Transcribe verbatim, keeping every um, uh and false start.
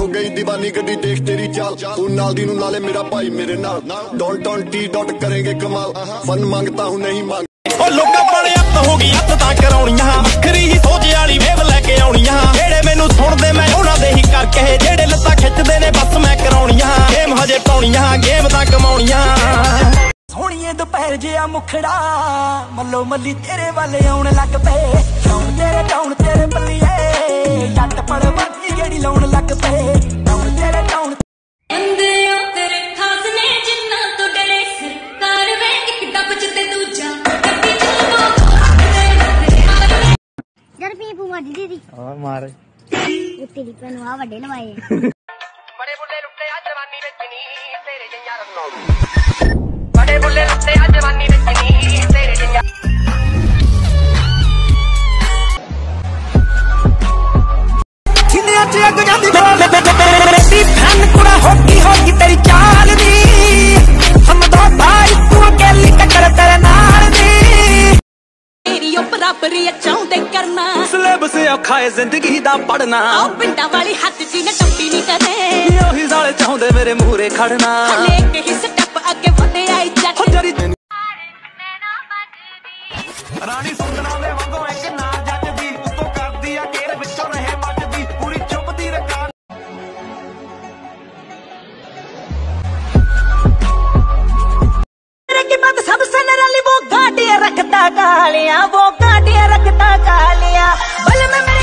गई दीवानी गड्डी देख तेरी चाल तू नाल दी नू नाले मेरा भाई मेरे नाल डॉट डॉट टी डॉट करेंगे कमाल फन मांगता हूँ नहीं मांग ओ लोका बड़े अत हो गई अत तां कराउणियां वखरी ही सोच वाली वेव लेके आउणियां जेड़े मैनू सुणदे मैं उहनां दे ही कर कहे जेड़े लत्तां खिੱਚਦੇ ने बस मैं कराउणियां गेम हजे पाउणियां गेम तां कमाउणियां सोहणीए दोपहर जिहा मुखड़ा मल्लो मल्ली तेरे वाले आउण लग पे डाउन तेरे डाउन तेरे बल्लीए जट पड़ बाकी जेड़ी लाउण लग पे डाउन तेरे डाउन अंदरों तेरे खास ने जिन्ना तो डरे सरकार वे एक डब च ते दूजा गड्डी चलवा जर पी पूमा दी दी और मार ये तेरी पनुआ वड्डे नवाए बड़े बुल्ले लुट्टे आ जवानी विच नी तेरे जिहा रंगों बड़े बुल्ले लुट्टे आ जवानी विच नी तेरे जिहा जिन्ने च अग जांदी मेरी फैन कुड़ा होगी होगी तेरी चाल दी हम दो भाई तू अकेली टक्कर तेरे नाल दी तेरी ओ बराबरी चाहुंदे करना सिलेबस औखा है जिंदगी दा पढ़ना ओ पिंडा वाली हੱਥ जी ने टप्पी नहीं करे ओही साले चाहुंदे मेरे मूहरे खड़ना हले एक ही स्टेप अगे वधे आई जट रानी सुंदरा दे वांगो एक ना जੱਜਦੀ ਉਤੋਂ ਕਰਦੀ ਆ ਕੇਰ ਵਿੱਚੋਂ ਰਹੇ ਮੱਜਦੀ ਪੂਰੀ ਚੁੱਪਦੀ ਰਕਾ तेरे की बात सबसे नराली वो गाड़ियां रखता कालिया वो गाड़ियां रखता कालिया बल में